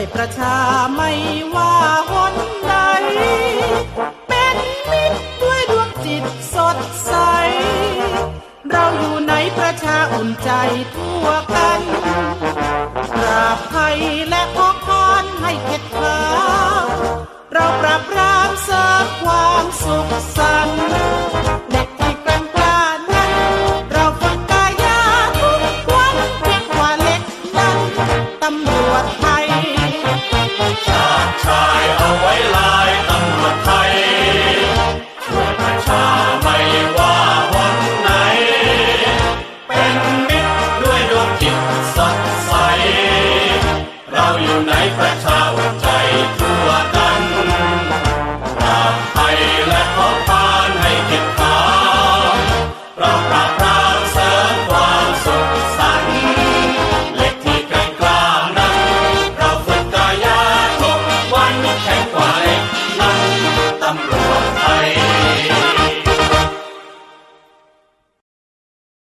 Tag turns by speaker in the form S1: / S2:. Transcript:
S1: ประชาไม่ว่าหนใดเป็นมิตรด้วยดวงจิตสดใสเราอยู่ในประชาอุ่นใจทั่วกันปราบภัยและป้องกันให้เข็ดขาวเราปราบปรามสร้างความสุขสันต์